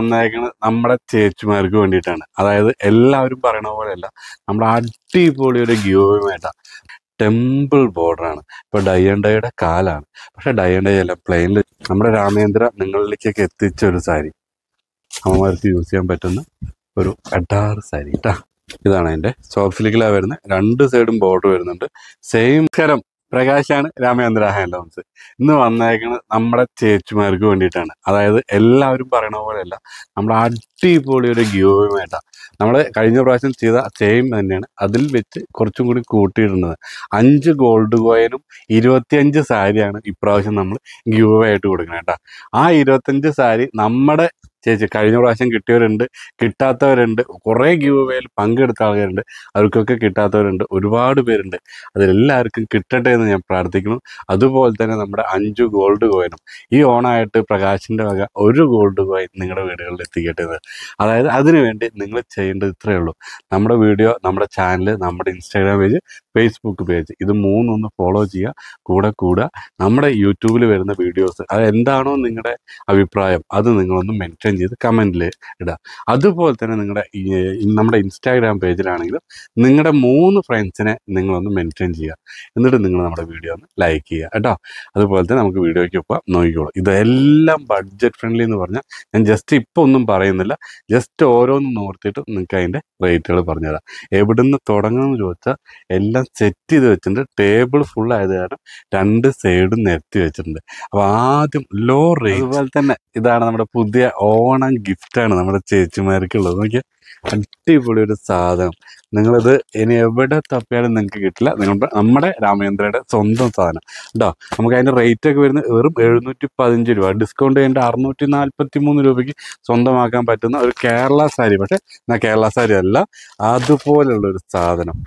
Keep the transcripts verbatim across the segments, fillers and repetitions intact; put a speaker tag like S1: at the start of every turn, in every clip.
S1: വന്നേക്കുന്നത് നമ്മുടെ ചേച്ചിമാർക്ക് വേണ്ടിയിട്ടാണ്. അതായത് എല്ലാവരും പറയണ പോലെയല്ല, നമ്മുടെ അടിപൊളി ഒരു ഗിയോയുമായിട്ടാണ്. ടെമ്പിൾ ബോർഡറാണ്. ഇപ്പോൾ ഡൈ ആൻഡ് ഡൈയുടെ കാലാണ്, പക്ഷെ ഡൈ ആൻഡ് ഡൈ അല്ല, പ്ലെയിനിൽ നമ്മുടെ രാമേന്ദ്ര നിങ്ങളിലേക്കൊക്കെ എത്തിച്ച ഒരു സാരി, അമ്മമാർക്ക് യൂസ് ചെയ്യാൻ പറ്റുന്ന ഒരു അഡാറ് സാരി കേട്ടാ. ഇതാണ് അതിൻ്റെ സോഫ്റ്റ് സിൽക്കിലാണ് വരുന്നത്. രണ്ട് സൈഡും ബോർഡർ വരുന്നുണ്ട്. സെയിം കരം പ്രകാശാണ് രാമേന്ദ്ര ഹാൻഡ്ലൂംസ്. ഇന്ന് വന്നേക്കുന്നത് നമ്മുടെ ചേച്ചിമാർക്ക് വേണ്ടിയിട്ടാണ്. അതായത് എല്ലാവരും പറയണ പോലെയല്ല, നമ്മുടെ അടിപൊളി ഒരു ഗിയോയുമായിട്ടാണ്. നമ്മൾ കഴിഞ്ഞ പ്രാവശ്യം ചെയ്ത സെയിം തന്നെയാണ്, അതിൽ വെച്ച് കുറച്ചും കൂടി കൂട്ടിയിടുന്നത്. അഞ്ച് ഗോൾഡ് കോയിനും ഇരുപത്തിയഞ്ച് സാരിയാണ് ഇപ്രാവശ്യം നമ്മൾ ഗിയോ ആയിട്ട് കൊടുക്കുന്നത് കേട്ടോ. ആ ഇരുപത്തഞ്ച് സാരി നമ്മുടെ ചേച്ചി കഴിഞ്ഞ പ്രാവശ്യം കിട്ടിയവരുണ്ട്, കിട്ടാത്തവരുണ്ട്, കുറേ ഗിവ് അവേയിൽ പങ്കെടുത്ത ആൾക്കാരുണ്ട്, അവർക്കൊക്കെ കിട്ടാത്തവരുണ്ട്, ഒരുപാട് പേരുണ്ട്. അതിലെല്ലാവർക്കും കിട്ടട്ടെ എന്ന് ഞാൻ പ്രാർത്ഥിക്കുന്നു. അതുപോലെ തന്നെ നമ്മുടെ അഞ്ച് ഗോൾഡ് കോയിനും ഈ ഓണമായിട്ട് പ്രകാശിൻ്റെ വക ഒരു ഗോൾഡ് കോയിൻ നിങ്ങളുടെ വീടുകളിൽ എത്തിക്കട്ടെ എന്ന്. അതായത് അതിനുവേണ്ടി നിങ്ങൾ ചെയ്യേണ്ടത് ഇത്രയേ ഉള്ളൂ. നമ്മുടെ വീഡിയോ, നമ്മുടെ ചാനൽ, നമ്മുടെ ഇൻസ്റ്റാഗ്രാം പേജ്, ഫേസ്ബുക്ക് പേജ്, ഇത് മൂന്നൊന്ന് ഫോളോ ചെയ്യുക. കൂടെ കൂടെ നമ്മുടെ യൂട്യൂബിൽ വരുന്ന വീഡിയോസ്, അത് എന്താണോ നിങ്ങളുടെ അഭിപ്രായം അത് നിങ്ങളൊന്ന് മെൻഷൻ ചെയ്ത് കമൻറ്റിൽ ഇടുക. അതുപോലെ തന്നെ നിങ്ങളുടെ നമ്മുടെ ഇൻസ്റ്റാഗ്രാം പേജിലാണെങ്കിലും നിങ്ങളുടെ മൂന്ന് ഫ്രണ്ട്സിനെ നിങ്ങളൊന്ന് മെൻഷൻ ചെയ്യുക. എന്നിട്ട് നിങ്ങൾ നമ്മുടെ വീഡിയോ ഒന്ന് ലൈക്ക് ചെയ്യുക കേട്ടോ. അതുപോലെ തന്നെ നമുക്ക് വീഡിയോയ്ക്ക് ഒപ്പം നോക്കിക്കോളൂ. ഇതെല്ലാം ബഡ്ജറ്റ് ഫ്രണ്ട്ലി എന്ന് പറഞ്ഞാൽ ഞാൻ ജസ്റ്റ് ഇപ്പോൾ ഒന്നും പറയുന്നില്ല, ജസ്റ്റ് ഓരോന്നും നോർത്തിട്ട് നിങ്ങൾക്ക് അതിൻ്റെ റേറ്റുകൾ പറഞ്ഞുതരാം. എവിടുന്ന് തുടങ്ങണമെന്ന് ചോദിച്ചാൽ എല്ലാം സെറ്റ് ചെയ്ത് വെച്ചിട്ടുണ്ട്. ടേബിൾ ഫുൾ ആയത് കാരണം രണ്ട് സൈഡും നിരത്തി വെച്ചിട്ടുണ്ട്. അപ്പോൾ ആദ്യം ലോ റേറ്റ്. അതുപോലെ തന്നെ ഇതാണ് നമ്മുടെ പുതിയ ഓണം ഗിഫ്റ്റാണ് നമ്മുടെ ചേച്ചിമാർക്കുള്ളത്. നോക്കിയാൽ അടിപൊളി ഒരു സാധനം. നിങ്ങളിത് ഇനി എവിടെ തപ്പിയാലും നിങ്ങൾക്ക് കിട്ടില്ല. നിങ്ങളുടെ നമ്മുടെ രാമേന്ദ്രയുടെ സ്വന്തം സാധനം കേട്ടോ. നമുക്ക് അതിൻ്റെ റേറ്റ് ഒക്കെ വരുന്നത് വെറും എഴുന്നൂറ്റി പതിനഞ്ച് രൂപ, ഡിസ്കൗണ്ട് ചെയ്യേണ്ട അറുന്നൂറ്റി നാൽപ്പത്തി മൂന്ന് രൂപയ്ക്ക് സ്വന്തമാക്കാൻ പറ്റുന്ന ഒരു കേരള സാരി. പക്ഷേ എന്നാൽ കേരള സാരി അല്ല, അതുപോലുള്ളൊരു സാധനം.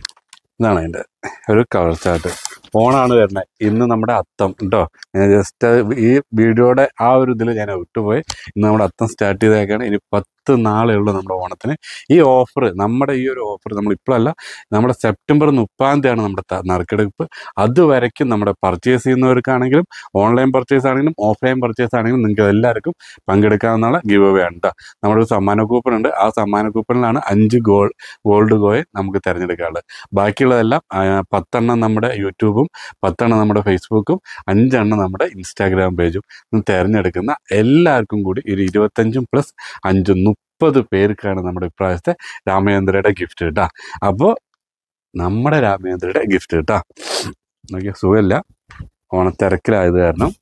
S1: ഇതാണ് അതിൻ്റെ ഒരു കളർ ചാർട്ട്. ഓണാണ് വരുന്നത്. ഇന്ന് നമ്മുടെ അത്തം കേട്ടോ. ഞാൻ ജസ്റ്റ് ഈ വീഡിയോയുടെ ആ ഒരു ഇതിൽ ഞാൻ വിട്ടുപോയി. ഇന്ന് നമ്മുടെ അത്തം സ്റ്റാർട്ട് ചെയ്തേക്കാണ്. ഇനി പത്ത് നാളേ ഉള്ളൂ നമ്മുടെ ഓണത്തിന്. ഈ ഓഫർ, നമ്മുടെ ഈ ഒരു ഓഫർ നമ്മൾ ഇപ്പോഴല്ല, നമ്മുടെ സെപ്റ്റംബർ മുപ്പതാം തീയതിയാണ് നമ്മുടെ നറുക്കെടുപ്പ്. അതുവരയ്ക്കും നമ്മുടെ പർച്ചേസ് ചെയ്യുന്നവർക്കാണെങ്കിലും ഓൺലൈൻ പർച്ചേസ് ആണെങ്കിലും ഓഫ്ലൈൻ പർച്ചേസ് ആണെങ്കിലും നിങ്ങൾക്ക് എല്ലാവർക്കും പങ്കെടുക്കാവുന്ന ഗിവ് അവേ ആണ് കേട്ടോ. നമ്മുടെ ഒരു സമ്മാന കൂപ്പൺ ഉണ്ട്. ആ സമ്മാന കൂപ്പണിലാണ് അഞ്ച് ഗോൾഡ് ഗോൾഡ് കോയിൻ നമുക്ക് തിരഞ്ഞെടുക്കാനുള്ളത്. ബാക്കിയുള്ളതെല്ലാം പത്തെണ്ണം നമ്മുടെ യൂട്യൂബും, പത്തെണ്ണം നമ്മുടെ ഫേസ്ബുക്കും, അഞ്ചെണ്ണം നമ്മുടെ ഇൻസ്റ്റാഗ്രാം പേജും തിരഞ്ഞെടുക്കുന്ന എല്ലാവർക്കും കൂടി ഒരു ഇരുപത്തഞ്ചും പ്ലസ് അഞ്ചും മുപ്പത് പേർക്കാണ് നമ്മുടെ ഇപ്രാവശ്യത്തെ രാമേന്ദ്രയുടെ ഗിഫ്റ്റ് കേട്ടോ. അപ്പോൾ നമ്മുടെ രാമേന്ദ്രയുടെ ഗിഫ്റ്റ് കേട്ടോ. നോക്കിയാൽ സുഖമില്ല, ഓണത്തിരക്കിലായത് കാരണം.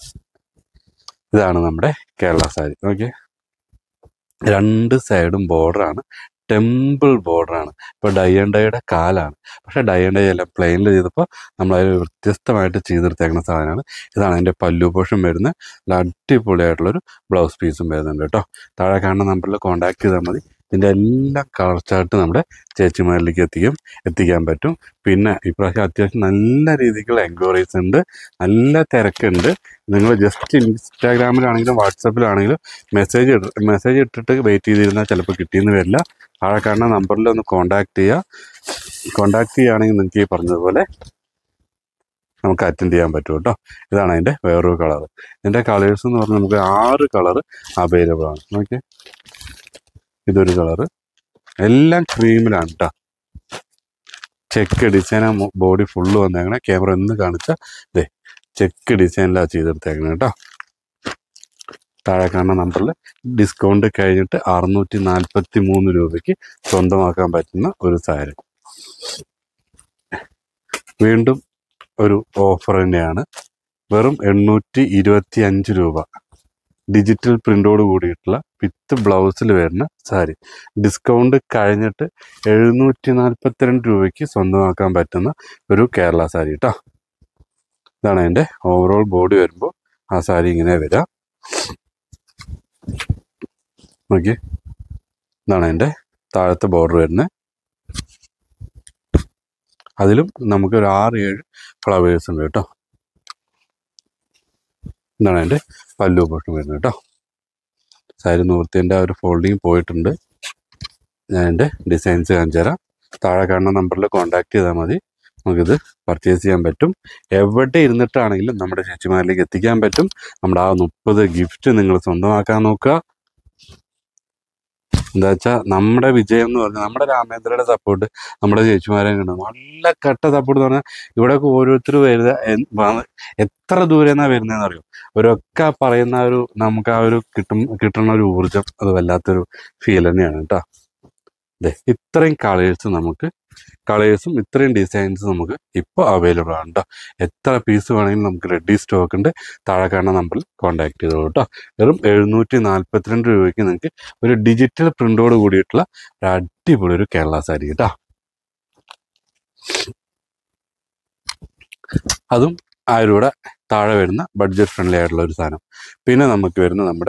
S1: ഇതാണ് നമ്മുടെ കേരള സാരി. നോക്കിയേ, രണ്ട് സൈഡും ബോർഡറാണ്, ടെമ്പിൾ ബോർഡറാണ്. ഇപ്പോൾ ഡൈ ആൻഡ് ഡൈയുടെ കാലാണ്, പക്ഷേ ഡൈ ആൻഡ് ഡൈ അല്ല, പ്ലെയിനിൽ ചെയ്തപ്പോൾ നമ്മളതിൽ വ്യത്യസ്തമായിട്ട് ചെയ്തെടുത്തേക്കുന്ന സാധനമാണ്. ഇതാണ് അതിൻ്റെ പല്ലു പോഷൻ വരുന്നത്. നല്ല അടിപൊളിയായിട്ടുള്ളൊരു ബ്ലൗസ് പീസും വരുന്നുണ്ട് കേട്ടോ. താഴെ കാണുന്ന നമ്പറിൽ കോൺടാക്ട് ചെയ്താൽ മതി. ഇതിൻ്റെ എല്ലാ കളർ ചാർട്ട് നമ്മുടെ ചേച്ചിമാരിലേക്ക് എത്തിക്കും എത്തിക്കാൻ പറ്റും. പിന്നെ ഇപ്രാവശ്യം അത്യാവശ്യം നല്ല രീതിക്കുള്ള എൻക്വയറീസ് ഉണ്ട്, നല്ല തിരക്കുണ്ട്. നിങ്ങൾ ജസ്റ്റ് ഇൻസ്റ്റാഗ്രാമിലാണെങ്കിലും വാട്സപ്പിലാണെങ്കിലും മെസ്സേജ് ഇട്ട് മെസ്സേജ് ഇട്ടിട്ട് വെയിറ്റ് ചെയ്തിരുന്നാൽ ചിലപ്പോൾ കിട്ടിയെന്ന് വരില്ല. താഴെ കാണുന്ന നമ്പറിൽ ഒന്ന് കോൺടാക്ട് ചെയ്യുക. കോൺടാക്ട് ചെയ്യുകയാണെങ്കിൽ നിങ്ങൾക്ക് ഈ പറഞ്ഞതുപോലെ നമുക്ക് അറ്റൻഡ് ചെയ്യാൻ പറ്റും കേട്ടോ. ഇതാണ് അതിൻ്റെ വേറൊരു കളർ. ഇതിൻ്റെ കളേഴ്സ് എന്ന് പറഞ്ഞാൽ നമുക്ക് ആറ് കളർ അവൈലബിൾ ആണ്. ഓക്കെ, ഇതൊരു കളറ്, എല്ലാം ക്രീമിലാണ് കേട്ടോ. ചെക്ക് ഡിസൈനാ ബോഡി ഫുള്ള് വന്നേക്കണേ. ക്യാമറ ഒന്ന് കാണിച്ചാൽ ഇതേ ചെക്ക് ഡിസൈനിലാണ് ചെയ്തെടുത്തേക്കണേ കേട്ടോ. താഴെ കാണുന്ന നമ്പറിൽ ഡിസ്കൗണ്ട് കഴിഞ്ഞിട്ട് അറുന്നൂറ്റി നാൽപ്പത്തി മൂന്ന് രൂപയ്ക്ക് സ്വന്തമാക്കാൻ പറ്റുന്ന ഒരു സാരി. വീണ്ടും ഒരു ഓഫർ തന്നെയാണ്. വെറും എണ്ണൂറ്റി ഇരുപത്തി അഞ്ച് രൂപ, ഡിജിറ്റൽ പ്രിൻ്റോട് കൂടിയിട്ടുള്ള വിത്ത് ബ്ലൗസിൽ വരുന്ന സാരി. ഡിസ്കൗണ്ട് കഴിഞ്ഞിട്ട് എഴുന്നൂറ്റി നാൽപ്പത്തിരണ്ട് രൂപയ്ക്ക് സ്വന്തമാക്കാൻ പറ്റുന്ന ഒരു കേരള സാരി കേട്ടോ. ഇതാണ് അതിൻ്റെ ഓവറോൾ ബോഡി വരുമ്പോൾ ആ സാരി ഇങ്ങനെ വരാം. നോക്കി, ഇതാണ് അതിൻ്റെ താഴത്തെ ബോർഡർ വരുന്നത്. അതിലും നമുക്ക് ഒരു ആറ് ഏഴ് ഫ്ലവേഴ്സ് ഉണ്ട് കേട്ടോ. ഇതാണ് അതിൻ്റെ പല്ലു പോഷൻ വരുന്നത് കേട്ടോ. സാരി നൂർത്തിൻ്റെ ആ ഒരു ഫോൾഡിങ് പോയിട്ടുണ്ട്. ഞാൻ എൻ്റെ ഡിസൈൻസ് കാണിച്ചു തരാം. താഴെ കാണുന്ന നമ്പറിൽ കോൺടാക്ട് ചെയ്താൽ മതി. നമുക്കിത് പർച്ചേസ് ചെയ്യാൻ പറ്റും. എവിടെ ഇരുന്നിട്ടാണെങ്കിലും നമ്മുടെ ചേച്ചിമാരിലേക്ക് എത്തിക്കാൻ പറ്റും. നമ്മുടെ ആ മുപ്പത് ഗിഫ്റ്റ് നിങ്ങൾ സ്വന്തമാക്കാൻ നോക്കുക. എന്താ വെച്ചാൽ നമ്മുടെ വിജയം എന്ന് പറഞ്ഞാൽ നമ്മുടെ രാമേന്ദ്രയുടെ സപ്പോർട്ട് നമ്മുടെ ചേച്ചിമാരെ കണ്ടു നല്ല കട്ട സപ്പോർട്ട് എന്ന് പറഞ്ഞാൽ ഇവിടെയൊക്കെ ഓരോരുത്തർ വരുന്ന എൻ- വ- എത്ര ദൂരെ നിന്നാണ് വരുന്നതെന്ന് അറിയും. അവരൊക്കെ പറയുന്ന ആ ഒരു നമുക്ക് ആ ഒരു കിട്ടും കിട്ടുന്ന ഒരു ഊർജം അത് വല്ലാത്തൊരു ഫീൽ തന്നെയാണ് കേട്ടോ. അതെ, ഇത്രയും കളേഴ്സ് നമുക്ക് കളേഴ്സും ഇത്രയും ഡിസൈൻസ് നമുക്ക് ഇപ്പോൾ അവൈലബിൾ ആണ് കേട്ടോ. എത്ര പീസ് വേണമെങ്കിലും നമുക്ക് റെഡി സ്റ്റോക്ക് ഉണ്ട്. താഴെ കാണുന്ന നമ്പറിൽ കോൺടാക്ട് ചെയ്തോളൂ കേട്ടോ. വെറും എഴുന്നൂറ്റി നാൽപ്പത്തിരണ്ട് രൂപയ്ക്ക് നിങ്ങൾക്ക് ഒരു ഡിജിറ്റൽ പ്രിന്റോട് കൂടിയിട്ടുള്ള ഒരു അടിപൊളി ഒരു കേരള സാരി കേട്ടോ. അതും ആയിരം രൂപയുടെ താഴെ വരുന്ന ബഡ്ജറ്റ് ഫ്രണ്ട്ലി ആയിട്ടുള്ള ഒരു സാധനം. പിന്നെ നമുക്ക് വരുന്ന നമ്മുടെ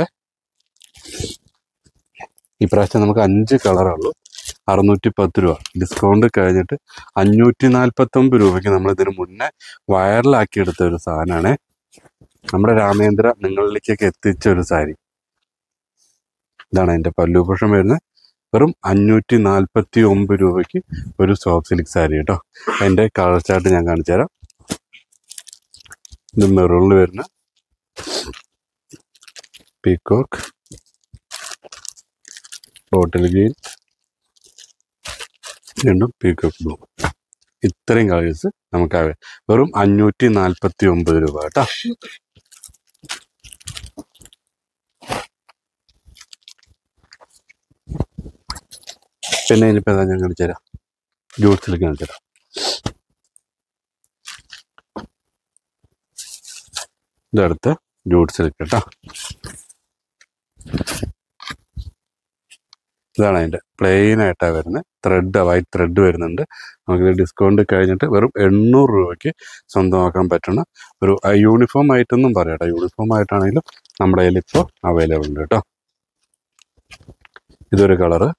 S1: ഇപ്രാവശ്യം നമുക്ക് അഞ്ച് കളറുള്ളൂ, അറുന്നൂറ്റി പത്ത് രൂപ ഡിസ്കൗണ്ട് കഴിഞ്ഞിട്ട് അഞ്ഞൂറ്റി നാൽപ്പത്തൊമ്പത് രൂപയ്ക്ക് നമ്മൾ ഇതിന് മുന്നേ വൈറലാക്കിയെടുത്ത ഒരു സാധനമാണ് നമ്മുടെ രാമേന്ദ്ര നിങ്ങളിലേക്കൊക്കെ എത്തിച്ച ഒരു സാരി. ഇതാണ് അതിൻ്റെ പല്ലുപക്ഷം വരുന്നത്. വെറും അഞ്ഞൂറ്റി നാൽപ്പത്തി ഒമ്പത് രൂപയ്ക്ക് ഒരു സോഫ്റ്റ് സിൽക്ക് സാരി കേട്ടോ. അതിൻ്റെ കളർ ചാർട്ട് ഞാൻ കാണിച്ചു തരാം. ഇത് മെറൂണിൽ വരുന്ന പീക്കോക്ക്, ബോട്ടിൽ ഗ്രീൻ, രണ്ടും പീക്കോക്ക് ബ്ലൂ. ഇത്രയും കളേഴ്സ് നമുക്ക് വെറും അഞ്ഞൂറ്റി നാൽപ്പത്തി ഒമ്പത് രൂപ കേട്ടോ. പിന്നെ ഇനിയിപ്പോൾ ഏതാ ഞാൻ കാണിച്ചു തരാം, ജൂട്ട് സിൽക്ക് കാണിച്ചു തരാം. ഇതടുത്ത് ജൂട്ട് സിൽക്ക് കേട്ടോ. ഇതാണ് അതിൻ്റെ പ്ലെയിൻ ആയിട്ടാണ് വരുന്നത്. ത്രെഡ് വൈറ്റ് ത്രെഡ് വരുന്നുണ്ട്. നമുക്കിത് ഡിസ്കൗണ്ട് കഴിഞ്ഞിട്ട് വെറും എണ്ണൂറ് രൂപയ്ക്ക് സ്വന്തമാക്കാൻ പറ്റുന്ന ഒരു യൂണിഫോം ആയിട്ടൊന്നും പറയാം കേട്ടോ. യൂണിഫോം ആയിട്ടാണെങ്കിലും നമ്മുടെ കയ്യിൽ ഇപ്പോൾ അവൈലബിൾ ഉണ്ട് കേട്ടോ. ഇതൊരു കളറ്,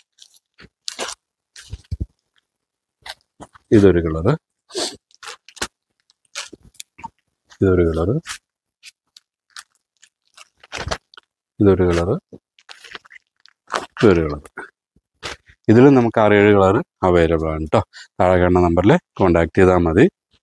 S1: ഇതൊരു കളറ്, ഇതൊരു കളറ്, ഇതൊരു കളറ്, ഇതൊരു കളർ. ഇതിലും നമുക്ക് ആറേഴ് കളർ അവൈലബിൾ ആണ് കേട്ടോ. താഴെ കാണുന്ന നമ്പറിൽ കോണ്ടാക്ട് ചെയ്താൽ മതി.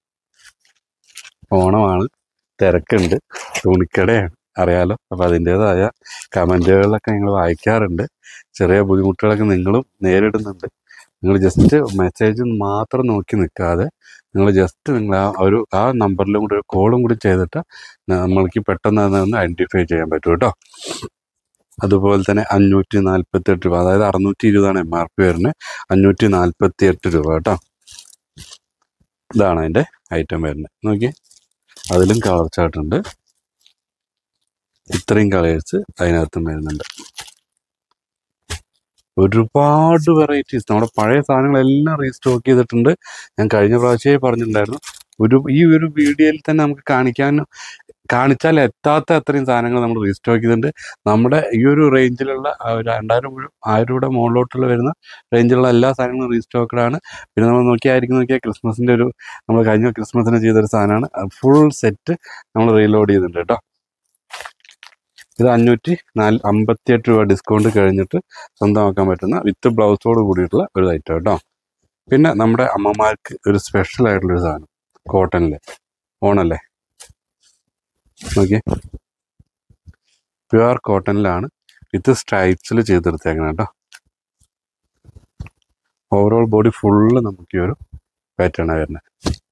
S1: ഓണമാണ്, തിരക്കുണ്ട്, തുണിക്കടയാണ് അറിയാലോ. അപ്പോൾ അതിൻ്റേതായ കമൻറ്റുകളിലൊക്കെ ഞങ്ങൾ വായിക്കാറുണ്ട്. ചെറിയ ബുദ്ധിമുട്ടുകളൊക്കെ നിങ്ങളും നേരിടുന്നുണ്ട്. നിങ്ങൾ ജസ്റ്റ് മെസ്സേജ് മാത്രം നോക്കി നിൽക്കാതെ നിങ്ങൾ ജസ്റ്റ് നിങ്ങൾ ആ ഒരു ആ നമ്പറിലും കൂടി ഒരു കോളും കൂടി ചെയ്തിട്ട് നമ്മൾക്ക് പെട്ടെന്ന് അതൊന്ന് ഐഡൻറ്റിഫൈ ചെയ്യാൻ പറ്റും കേട്ടോ. അതുപോലെ തന്നെ അഞ്ഞൂറ്റി നാൽപ്പത്തി എട്ട് രൂപ, അതായത് അറുന്നൂറ്റി ഇരുപതാണ് എം ആർ പി വരുന്നത്. അഞ്ഞൂറ്റി നാൽപ്പത്തി എട്ട് രൂപ കേട്ടോ. ഇതാണ് അതിൻ്റെ ഐറ്റം വരുന്നത്. നോക്കി, അതിലും കളർ ചാർട്ടുണ്ട്. ഇത്രയും കളേഴ്സ് അതിനകത്തും വരുന്നുണ്ട്. ഒരുപാട് വെറൈറ്റീസ് നമ്മുടെ പഴയ സാധനങ്ങളെല്ലാം റീസ്റ്റോക്ക് ചെയ്തിട്ടുണ്ട്. ഞാൻ കഴിഞ്ഞ പ്രാവശ്യമേ പറഞ്ഞിട്ടുണ്ടായിരുന്നു. ഒരു ഈ ഒരു വീഡിയോയിൽ തന്നെ നമുക്ക് കാണിക്കാൻ കാണിച്ചാൽ എത്താത്ത അത്രയും സാധനങ്ങൾ നമ്മൾ റീസ്റ്റോക്ക് ചെയ്തിട്ടുണ്ട്. നമ്മുടെ ഈ ഒരു റേഞ്ചിലുള്ള രണ്ടായിരം ആയിരം രൂപയുടെ മുകളിലോട്ടുള്ള വരുന്ന റേഞ്ചിലുള്ള എല്ലാ സാധനങ്ങളും റീസ്റ്റോക്കഡാണ്. പിന്നെ നമ്മൾ നോക്കിയായിരിക്കും നോക്കിയാൽ ക്രിസ്മസിൻ്റെ ഒരു നമ്മൾ കഴിഞ്ഞ ക്രിസ്മസിന് ചെയ്തൊരു സാധനമാണ്. ഫുൾ സെറ്റ് നമ്മൾ റീലോഡ് ചെയ്തിട്ടുണ്ട് കേട്ടോ. ഇത് അഞ്ഞൂറ്റി നാല് അമ്പത്തി എട്ട് രൂപ ഡിസ്കൗണ്ട് കഴിഞ്ഞിട്ട് സ്വന്തമാക്കാൻ പറ്റുന്ന വിത്ത് ബ്ലൗസോട് കൂടിയിട്ടുള്ള ഒരു ഐറ്റം കേട്ടോ. പിന്നെ നമ്മുടെ അമ്മമാർക്ക് ഒരു സ്പെഷ്യൽ ആയിട്ടുള്ളൊരു സാധനം, കോട്ടണിൽ ഓണല്ലേ, ഓക്കെ, പ്യുവർ കോട്ടണിലാണ് വിത്ത് സ്ട്രൈപ്സിൽ ചെയ്തെടുത്തേക്കണം കേട്ടോ. ഓവറോൾ ബോഡി ഫുള്ള് നമുക്ക് ഈ ഒരു പാറ്റേൺ വരുന്നത്.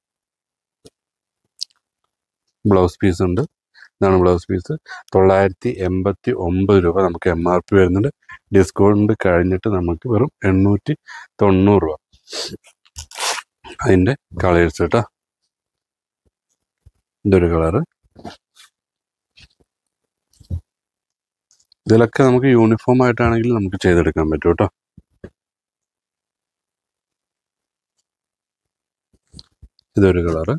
S1: ബ്ലൗസ് പീസ് ഉണ്ട്. ഇതാണ് ബ്ലൗസ് പീസ്. തൊള്ളായിരത്തി എൺപത്തി ഒമ്പത് രൂപ നമുക്ക് എം ആർ പി വരുന്നുണ്ട്. ഡിസ്കൗണ്ട് കഴിഞ്ഞിട്ട് നമുക്ക് വെറും എണ്ണൂറ്റി തൊണ്ണൂറ് രൂപ. അതിൻ്റെ കളേഴ്സ് കേട്ടോ. ഇതൊരു കളറ്. ഇതിലൊക്കെ നമുക്ക് യൂണിഫോം ആയിട്ടാണെങ്കിൽ നമുക്ക് ചെയ്തെടുക്കാൻ പറ്റും കേട്ടോ. ഇതൊരു കളറ്.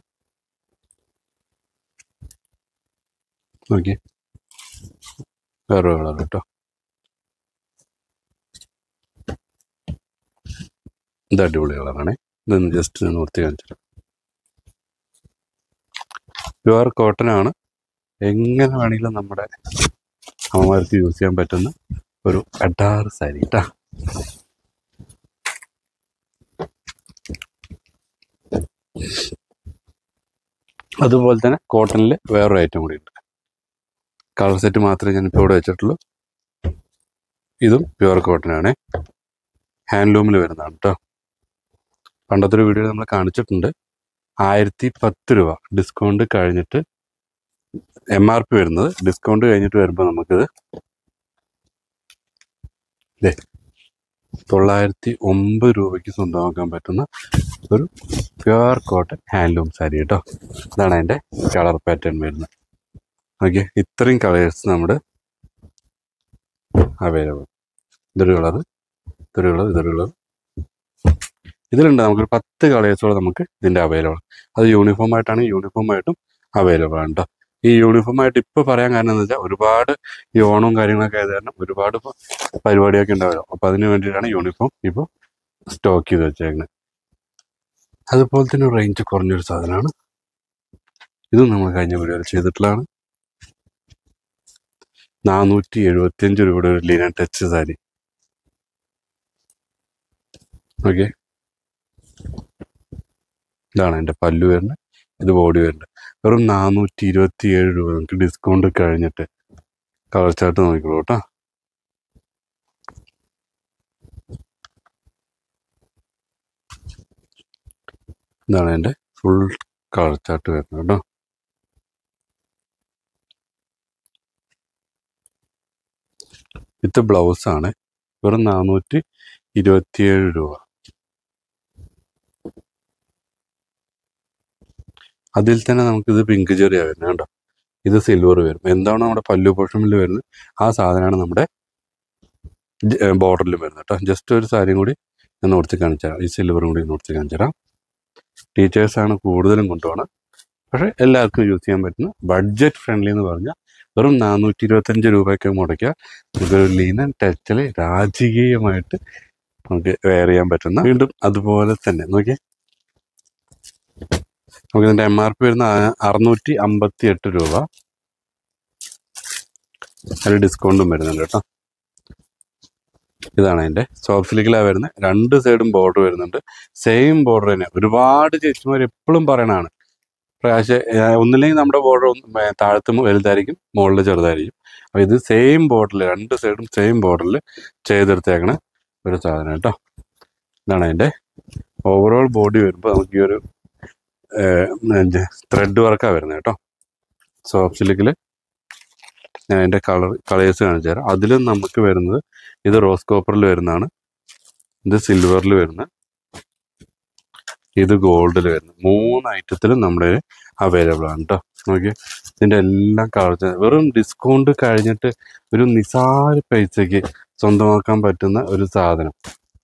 S1: ഓക്കെ, വേറൊരു കളർ കേട്ടോ. ഇത് അടിപൊളി കളറാണേ. ഇതൊന്ന് ജസ്റ്റ് നിർത്തി കാണിച്ചിട്ട്, പ്യുവർ കോട്ടൺ ആണ്. എങ്ങനെ വേണമെങ്കിലും നമ്മുടെ അമ്മമാർക്ക് യൂസ് ചെയ്യാൻ പറ്റുന്ന ഒരു അഡാറ് സാരി കേട്ടാ. അതുപോലെ തന്നെ കോട്ടണിൽ വേറൊരു ഐറ്റം കൂടി ഉണ്ട്. കളർ സെറ്റ് മാത്രമേ ഞാനിപ്പോൾ ഇവിടെ വെച്ചിട്ടുള്ളൂ. ഇതും പ്യുവർ കോട്ടൺ ആണ്, ഹാൻഡ്ലൂമിൽ വരുന്നതാണ് കേട്ടോ. പണ്ടത്തെ ഒരു വീഡിയോ നമ്മൾ കാണിച്ചിട്ടുണ്ട്. ആയിരത്തി പത്ത് രൂപ ഡിസ്കൗണ്ട് കഴിഞ്ഞിട്ട് എം ആർ പി വരുന്നത്. ഡിസ്കൗണ്ട് കഴിഞ്ഞിട്ട് വരുമ്പോൾ നമുക്കിത് ഇല്ലേ തൊള്ളായിരത്തി ഒമ്പത് രൂപയ്ക്ക് സ്വന്തമാക്കാൻ പറ്റുന്ന ഒരു പ്യുവർ കോട്ടൺ ഹാൻഡ്ലൂം സാരി കേട്ടോ. ഇതാണ് അതിൻ്റെ കളർ പാറ്റേൺ വരുന്നത്. ഓക്കെ, ഇത്രയും കളേഴ്സ് നമ്മുടെ അവൈലബിൾ. ഇതൊരു കളർ, ഇതൊരു കളർ, ഇതൊരു കളർ, ഇതിലുണ്ട് നമുക്കൊരു പത്ത് കളേഴ്സോളം നമുക്ക് ഇതിൻ്റെ അവൈലബിൾ. അത് യൂണിഫോം ആയിട്ടാണ്, യൂണിഫോം ആയിട്ടും അവൈലബിൾ ആണ് കേട്ടോ. ഈ യൂണിഫോം ആയിട്ട് ഇപ്പോൾ പറയാൻ കാരണം എന്ന് വെച്ചാൽ ഒരുപാട് ഈ ഓണവും കാര്യങ്ങളൊക്കെ ആയത് കാരണം ഒരുപാട് പരിപാടിയൊക്കെ ഉണ്ടാവുമല്ലോ. അപ്പോൾ അതിന് വേണ്ടിയിട്ടാണ് യൂണിഫോം ഇപ്പോൾ സ്റ്റോക്ക് ചെയ്ത് വെച്ചേക്കുന്നത്. അതുപോലെ തന്നെ റേഞ്ച് കുറഞ്ഞൊരു സാധനമാണ് ഇതും നമ്മൾ കഴിഞ്ഞ വീഡിയോയിൽ ചെയ്തിട്ടുള്ളതാണ്. നാനൂറ്റി എഴുപത്തി അഞ്ച് രൂപയുടെ ഒരു ലിനൻ ടച്ച് സാരി. ഓക്കെ, ഇതാണ് എൻ്റെ പല്ലു വരുന്നത്, ഇത് ബോഡി വരുന്നത്. വെറും നാനൂറ്റി ഇരുപത്തി ഏഴ് രൂപ നമുക്ക് ഡിസ്കൗണ്ട് കഴിഞ്ഞിട്ട്. കളർ ചാർട്ട് നോക്കിക്കോളൂ കേട്ടോ. ഇതാണ് എൻ്റെ ഫുൾ കളർ ചാർട്ട് വരുന്നത് കേട്ടോ. ഇത് ബ്ലൗസാണ്, വെറും നാനൂറ്റി ഇരുപത്തിയേഴ് രൂപ. അതിൽ തന്നെ നമുക്കിത് പിങ്ക് ചെറിയാണ് വരുന്നത് കേട്ടോ. ഇത് സിൽവർ വരും. എന്താണ് നമ്മുടെ പല്ലു പോർഷനിൽ വരുന്നത് ആ സാധനമാണ് നമ്മുടെ ബോർഡറിൽ വരുന്നത് കേട്ടോ. ജസ്റ്റ് ഒരു സാരിയും കൂടി ഞാൻ നോർത്തി കാണിച്ചു തരാം. ഈ സിൽവറും കൂടി നോർത്തി കാണിച്ചു തരാം. ടീച്ചേഴ്സാണ് കൂടുതലും കൊണ്ടുപോകണം, പക്ഷേ എല്ലാവർക്കും യൂസ് ചെയ്യാൻ പറ്റുന്ന ബഡ്ജറ്റ് ഫ്രണ്ട്ലി എന്ന് പറഞ്ഞാൽ വെറും നാനൂറ്റി ഇരുപത്തഞ്ച് രൂപയ്ക്ക് മുടക്കുക. ഇതൊരു ലിനൻ ടച്ചിൽ രാജകീയമായിട്ട് നമുക്ക് വെയർ ചെയ്യാൻ പറ്റുന്ന. വീണ്ടും അതുപോലെ തന്നെ നോക്കിയേ, നമുക്ക് ഇതിൻ്റെ എം ആർ പി വരുന്ന അറുന്നൂറ്റി അമ്പത്തി എട്ട് രൂപ. അതിൽ ഡിസ്കൗണ്ടും വരുന്നുണ്ട് കേട്ടോ. ഇതാണ് അതിൻ്റെ സോഫ്റ്റ് സിൽക്കിലാണ് വരുന്നത്. രണ്ട് സൈഡും ബോർഡർ വരുന്നുണ്ട്. സെയിം ബോർഡർ തന്നെ. ഒരുപാട് ചേച്ചിമാർ എപ്പോഴും പറയണതാണ്, പക്ഷേ ഒന്നില്ലെങ്കിൽ നമ്മുടെ ബോർഡർ താഴത്ത് വലുതായിരിക്കും, മുകളിൽ ചെറുതായിരിക്കും. അപ്പോൾ ഇത് സെയിം ബോർഡറിൽ, രണ്ട് സൈഡും സെയിം ബോർഡറിൽ ചെയ്തെടുത്തേക്കണ ഒരു സാധനം കേട്ടോ. ഇതാണ് അതിൻ്റെ ഓവറോൾ ബോഡി വരുമ്പോൾ നമുക്ക് ഈ ഒരു ത്രെഡ് വർക്കാണ് വരുന്നത് കേട്ടോ. സോഫ്റ്റ് സിൽക്കിൽ ഞാൻ അതിൻ്റെ കളർ കളേഴ്സ് കാണിച്ചു തരാം. അതിലും നമുക്ക് വരുന്നത് ഇത് റോസ് കോപ്പറിൽ വരുന്നതാണ്, ഇത് സിൽവറിൽ വരുന്ന, ഇത് ഗോൾഡിൽ വരുന്നത്. മൂന്ന് ഐറ്റത്തിലും നമ്മുടെ അവൈലബിൾ ആണ് കേട്ടോ. നോക്കി ഇതിൻ്റെ എല്ലാം കളർ. വെറും ഡിസ്കൗണ്ട് കഴിഞ്ഞിട്ട് ഒരു നിസാര പൈസയ്ക്ക് സ്വന്തമാക്കാൻ പറ്റുന്ന ഒരു സാധനം.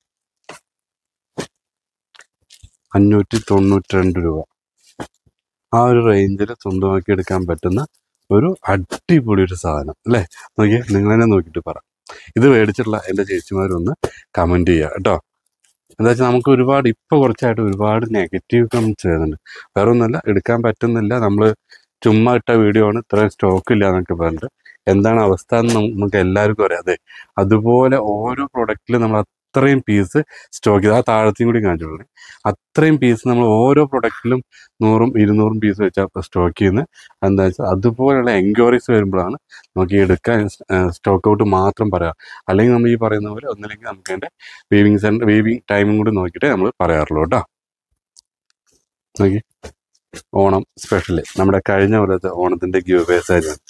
S1: അഞ്ഞൂറ്റി തൊണ്ണൂറ്റി രണ്ട് രൂപ ആ ഒരു റേഞ്ചിൽ സ്വന്തമാക്കി എടുക്കാൻ പറ്റുന്ന ഒരു അടിപൊളി ഒരു സാധനം അല്ലേ. നോക്കിയാൽ നിങ്ങൾ തന്നെ നോക്കിയിട്ട് പറ. ഇത് മേടിച്ചിട്ടുള്ള എൻ്റെ ചേച്ചിമാരൊന്ന് കമൻറ്റ് ചെയ്യുക കേട്ടോ. എന്താ വെച്ചാൽ നമുക്ക് ഒരുപാട് ഇപ്പോൾ കുറച്ചായിട്ട് ഒരുപാട് നെഗറ്റീവ് കമൻറ്റ്സ് വരുന്നുണ്ട്. വേറെ ഒന്നുമല്ല, എടുക്കാൻ പറ്റുന്നില്ല, നമ്മൾ ചുമ്മാ ഇട്ട വീഡിയോ ആണ്, ഇത്രയും സ്റ്റോക്ക് ഇല്ല എന്നൊക്കെ പറഞ്ഞിട്ട്. എന്താണ് അവസ്ഥ എന്ന് നമുക്ക് എല്ലാവർക്കും അറിയാം. അതെ, അതുപോലെ ഓരോ പ്രൊഡക്റ്റിലും നമ്മൾ അത്രയും പീസ് സ്റ്റോക്ക് ചെയ്ത്, ആ താഴത്തെയും കൂടി കാണിച്ചിട്ടുള്ളത്, അത്രയും പീസ് നമ്മൾ ഓരോ പ്രൊഡക്റ്റിലും നൂറും ഇരുന്നൂറും പീസ് വെച്ചാൽ സ്റ്റോക്ക് ചെയ്യുന്നത്. എന്താ വെച്ചാൽ അതുപോലെയുള്ള എൻക്വയറീസ് വരുമ്പോഴാണ് നമുക്ക് ഈ എടുക്കാൻ സ്റ്റോക്ക് ഔട്ട് മാത്രം പറയാം. അല്ലെങ്കിൽ നമ്മൾ ഈ പറയുന്ന പോലെ ഒന്നില്ലെങ്കിൽ നമുക്ക് അതിൻ്റെ വീവിങ് സെൻറ്റർ വീവിങ് ടൈമും കൂടി നോക്കിയിട്ട് നമ്മൾ പറയാറുള്ളൂ കേട്ടോ. നോക്കി, ഓണം സ്പെഷ്യല് നമ്മുടെ കഴിഞ്ഞ പോലത്തെ ഓണത്തിൻ്റെ ഗിവ് അവേ സാരിയാണ്.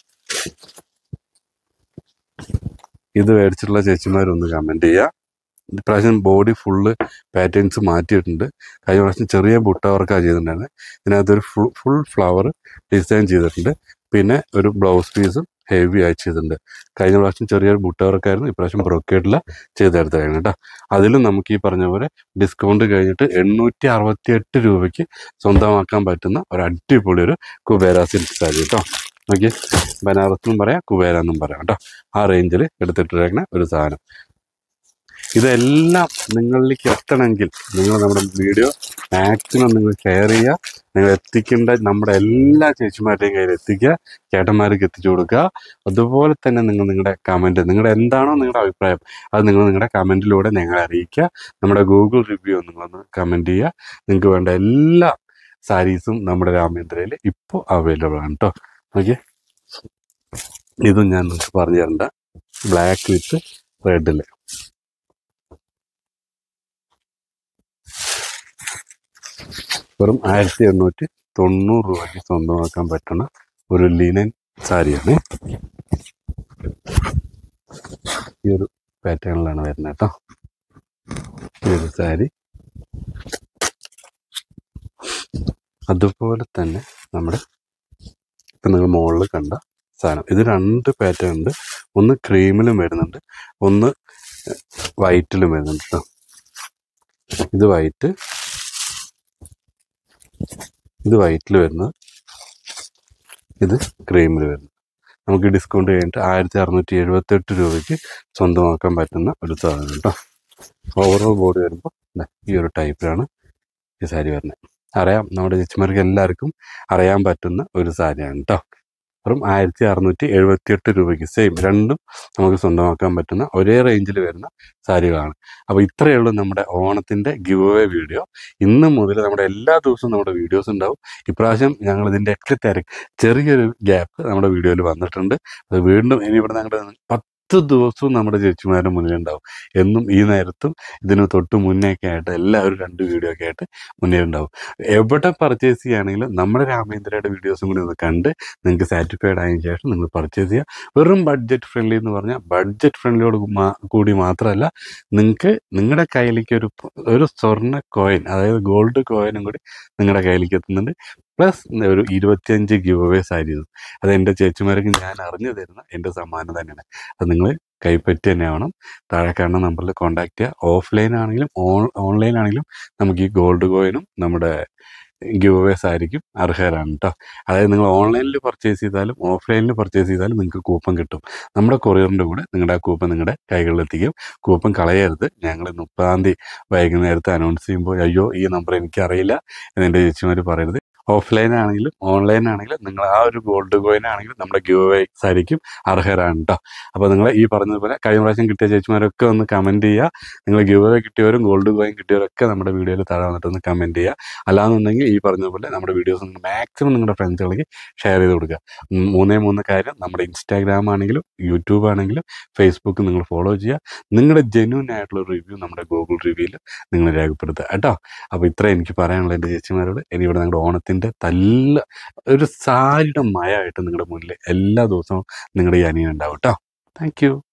S1: ഇത് മേടിച്ചിട്ടുള്ള ചേച്ചിമാരൊന്ന് കമൻറ്റ് ചെയ്യുക. ഇപ്രാവശ്യം ബോഡി ഫുള്ള് പാറ്റേൺസ് മാറ്റിയിട്ടുണ്ട്. കഴിഞ്ഞ പ്രാവശ്യം ചെറിയ ബുട്ട വർക്കാണ് ചെയ്തിട്ടുണ്ടായിരുന്നത്. ഇതിനകത്തൊരു ഫുൾ ഫുൾ ഫ്ലവർ ഡിസൈൻ ചെയ്തിട്ടുണ്ട്. പിന്നെ ഒരു ബ്ലൗസ് പീസും ഹെവി ആയി ചെയ്തിട്ടുണ്ട്. കഴിഞ്ഞ പ്രാവശ്യം ചെറിയൊരു ബുട്ട വർക്കായിരുന്നു, ഇപ്രാവശ്യം ബ്രോക്കേഡിൽ ചെയ്തെടുത്തതാണ് കേട്ടോ. അതിലും നമുക്ക് ഈ പറഞ്ഞ പോലെ ഡിസ്കൗണ്ട് കഴിഞ്ഞിട്ട് എണ്ണൂറ്റി അറുപത്തി എട്ട് രൂപയ്ക്ക് സ്വന്തമാക്കാൻ പറ്റുന്ന ഒരു അടിപൊളി ഒരു കുബേര സിൽക്ക് സാരി കേട്ടോ. നോക്കി, ബനാറസ് എന്നും പറയാം, കുബേര എന്നും പറയാം കേട്ടോ. ആ റേഞ്ചിൽ എടുത്തിട്ടിരിക്കുന്ന ഒരു സാധനം. ഇതെല്ലാം നിങ്ങളിലേക്ക് എത്തണമെങ്കിൽ നിങ്ങൾ നമ്മുടെ വീഡിയോ മാക്സിമം നിങ്ങൾ ഷെയർ ചെയ്യുക. നിങ്ങൾ എത്തിക്കേണ്ട നമ്മുടെ എല്ലാ ചേച്ചിമാരുടെയും കയ്യിൽ എത്തിക്കുക, ചേട്ടന്മാർക്ക് എത്തിച്ചു കൊടുക്കുക. അതുപോലെ തന്നെ നിങ്ങൾ നിങ്ങളുടെ കമൻറ്റ്, നിങ്ങളുടെ എന്താണോ നിങ്ങളുടെ അഭിപ്രായം, അത് നിങ്ങൾ നിങ്ങളുടെ കമൻറ്റിലൂടെ ഞങ്ങളെ അറിയിക്കുക. നമ്മുടെ ഗൂഗിൾ റിവ്യൂ നിങ്ങളൊന്ന് കമൻറ്റ് ചെയ്യുക. നിങ്ങൾക്ക് വേണ്ട എല്ലാ സാരീസും നമ്മുടെ രാമേന്ദ്രയിൽ ഇപ്പോൾ അവൈലബിൾ ആണ് കേട്ടോ. ഓക്കെ, ഇതും ഞാൻ നിങ്ങൾക്ക് പറഞ്ഞു തരണ്ട. ബ്ലാക്ക് വിത്ത് റെഡില് വെറും ആയിരത്തി എണ്ണൂറ്റി തൊണ്ണൂറ് രൂപയ്ക്ക് സ്വന്തമാക്കാൻ പറ്റുന്ന ഒരു ലിനൻ സാരിയാണ്. ഈ ഒരു പാറ്റേണിലാണ് വരുന്നത് കേട്ടോ. ഈ ഒരു സാരി അതുപോലെ തന്നെ നമ്മുടെ ഇപ്പം നിങ്ങൾ മുകളിൽ കണ്ട സാധനം, ഇത് രണ്ട് പാറ്റേൺ ഉണ്ട്. ഒന്ന് ക്രീമിലും വരുന്നുണ്ട്, ഒന്ന് വൈറ്റിലും വരുന്നുണ്ട് കേട്ടോ. ഇത് വൈറ്റ്, ഇത് വൈറ്റിൽ വരുന്നത്, ഇത് ക്രീമിൽ വരുന്നത്. നമുക്ക് ഡിസ്കൗണ്ട് കഴിഞ്ഞിട്ട് ആയിരത്തി അറുന്നൂറ്റി എഴുപത്തി എട്ട് രൂപയ്ക്ക് സ്വന്തമാക്കാൻ പറ്റുന്ന ഒരു സാധനം കേട്ടോ. ഓവറോൾ ബോഡി വരുമ്പോൾ ഈ ഒരു ടൈപ്പിലാണ് ഈ സാരി വരുന്നത്. അറിയാം, നമ്മുടെ ചേച്ചിമാർക്ക് എല്ലാവർക്കും അറിയാൻ പറ്റുന്ന ഒരു സാരിയാണ് കേട്ടോ. വെറും ആയിരത്തി അറുന്നൂറ്റി എഴുപത്തി എട്ട് രൂപയ്ക്ക് സെയിം, രണ്ടും നമുക്ക് സ്വന്തമാക്കാൻ പറ്റുന്ന ഒരേ റേഞ്ചിൽ വരുന്ന സാരികളാണ്. അപ്പോൾ ഇത്രയേ ഉള്ളൂ നമ്മുടെ ഓണത്തിൻ്റെ ഗിവ് അവേ വീഡിയോ. ഇന്ന് മുതൽ നമ്മുടെ എല്ലാ ദിവസവും നമ്മുടെ വീഡിയോസ് ഉണ്ടാവും. ഇപ്രാവശ്യം ഞങ്ങൾ ഇതിൻ്റെ ഒക്കെ തിരക്ക് ചെറിയൊരു ഗ്യാപ്പ് നമ്മുടെ വീഡിയോയിൽ വന്നിട്ടുണ്ട്. അത് വീണ്ടും ഇനി ഇവിടെ ഞങ്ങളുടെ പത്ത് ദിവസവും നമ്മുടെ ചേച്ചിമാരുടെ മുന്നിലുണ്ടാവും. എന്നും ഈ നേരത്തും ഇതിന് തൊട്ട് മുന്നേയൊക്കെ ആയിട്ട് എല്ലാവരും രണ്ട് വീഡിയോ ഒക്കെ ആയിട്ട് മുന്നിലുണ്ടാവും. എവിടെ പർച്ചേസ് ചെയ്യുകയാണെങ്കിലും നമ്മുടെ രാമേന്ദ്രയുടെ വീഡിയോസും കൂടി ഒന്ന് കണ്ട് നിങ്ങൾക്ക് സാറ്റിസ്ഫൈഡ് ആയതിനു ശേഷം നിങ്ങൾ പർച്ചേസ് ചെയ്യുക. വെറും ബഡ്ജറ്റ് ഫ്രണ്ട്ലി എന്ന് പറഞ്ഞാൽ ബഡ്ജറ്റ് ഫ്രണ്ട്ലിയോട് കൂടി മാത്രമല്ല, നിങ്ങൾക്ക് നിങ്ങളുടെ കയ്യിലേക്ക് ഒരു ഒരു സ്വർണ്ണ കോയിൻ, അതായത് ഗോൾഡ് കോയിനും കൂടി നിങ്ങളുടെ കയ്യിലേക്ക് എത്തുന്നുണ്ട്. പ്ലസ് ഒരു ഇരുപത്തിയഞ്ച് ഗിവ് അവേ സാരി. അത് എൻ്റെ ചേച്ചിമാർക്ക് ഞാൻ അറിഞ്ഞു തരുന്ന എൻ്റെ സമ്മാനം തന്നെയാണ്. അത് നിങ്ങൾ കൈപ്പറ്റി തന്നെ ആവണം. താഴെ കാണുന്ന നമ്പറിൽ കോൺടാക്ട് ചെയ്യുക. ഓഫ്ലൈൻ ആണെങ്കിലും ഓൺ ഓൺലൈൻ ആണെങ്കിലും നമുക്ക് ഈ ഗോൾഡ് കോയിനും നമ്മുടെ ഗിവ് അവേ സാരിക്കും അർഹരാണ് കേട്ടോ. അതായത് നിങ്ങൾ ഓൺലൈനിൽ പർച്ചേസ് ചെയ്താലും ഓഫ്ലൈനിൽ പർച്ചേസ് ചെയ്താലും നിങ്ങൾക്ക് കൂപ്പൺ കിട്ടും. നമ്മുടെ കൊറിയറിൻ്റെ കൂടെ നിങ്ങളുടെ ആ കൂപ്പൺ നിങ്ങളുടെ കൈകളിലെത്തിക്കും. കൂപ്പൺ കളയരുത്. ഞങ്ങൾ മുപ്പതാം തീയതി വൈകുന്നേരത്തെ അനൗൺസ് ചെയ്യുമ്പോൾ അയ്യോ ഈ നമ്പർ എനിക്കറിയില്ല എന്ന് എൻ്റെ ചേച്ചിമാർ പറയരുത്. ഓഫ്ലൈൻ ആണെങ്കിലും ഓൺലൈൻ ആണെങ്കിലും നിങ്ങൾ ആ ഒരു ഗോൾഡ് കോയിൻ ആണെങ്കിലും നമ്മുടെ ഗിവ് അവേ സാരിക്കും അർഹരാണ് കേട്ടോ. അപ്പോൾ നിങ്ങൾ ഈ പറഞ്ഞതുപോലെ കഴിഞ്ഞ പ്രാവശ്യം കിട്ടിയ ചേച്ചിമാരൊക്കെ ഒന്ന് കമൻറ്റ് ചെയ്യുക. നിങ്ങൾ ഗിവ് അവേ കിട്ടിയവരും ഗോൾഡ് കോയിൻ കിട്ടിയവരൊക്കെ നമ്മുടെ വീഡിയോയിൽ താഴെ വന്നിട്ടൊന്ന് കമൻറ്റ് ചെയ്യുക. അല്ലാന്നുണ്ടെങ്കിൽ ഈ പറഞ്ഞതുപോലെ നമ്മുടെ വീഡിയോസ് മാക്സിമം നിങ്ങളുടെ ഫ്രണ്ട്സുകളിലേക്ക് ഷെയർ ചെയ്ത് കൊടുക്കുക. മൂന്നേ മൂന്ന് കാര്യം, നമ്മുടെ ഇൻസ്റ്റാഗ്രാം ആണെങ്കിലും യൂട്യൂബ് ആണെങ്കിലും ഫേസ്ബുക്ക് നിങ്ങൾ ഫോളോ ചെയ്യുക. നിങ്ങളുടെ ജെന്യൂൻ ആയിട്ടുള്ള റിവ്യൂ നമ്മുടെ ഗൂഗിൾ റിവ്യൂവിൽ നിങ്ങൾ രേഖപ്പെടുത്തുക കേട്ടോ. അപ്പോൾ ഇത്ര എനിക്ക് പറയാനുള്ളത് എൻ്റെ ചേച്ചിമാരോട്. ഇനി ഇവിടെ നിങ്ങളുടെ ഓണത്തിൻ്റെ തല്ല ഒരു സാരിയുടെ മയമായിട്ട് നിങ്ങളുടെ മുന്നിൽ എല്ലാ ദിവസവും നിങ്ങളുടെ ഈ അനിയൻ ഉണ്ടാവും കേട്ടോ. Thank U.